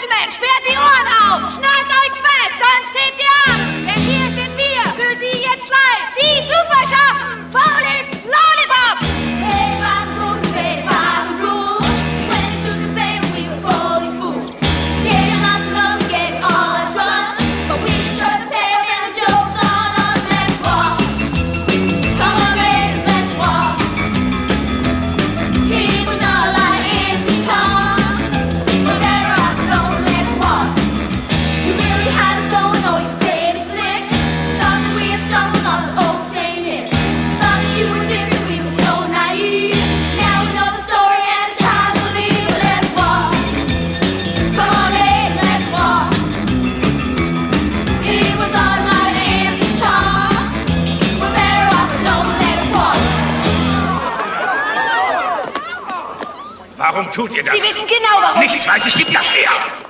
Gentlemen, sperrt die Ohren auf! Schnallt euch fest, sonst hebt ihr ab! Denn hier sind wir, für Sie jetzt live, die Superschaffen! Faulis Lollipop! Hey, rock and roll, hey, rock and roll. When it took a baby, we were Foley's fools. Gave you lots of love, we gave you all our trust. But we destroyed the pair and the joke's on us. Let's walk. Come on, ladies, let's walk. He was all like an empty tongue. But better rock and roll, let's walk. You really had us going, oh, you played it slick. Thought that we had stumbled on the old Saint Nick. Thought that you were different, we were so naive. Now we know the story and it's time to leave. Let's walk. Come on, ladies, let's walk. It was all about an empty tongue. We're better off alone, let's walk. Warum tut ihr das? Sie wissen genau, warum. Nichts weiß ich, gib das her!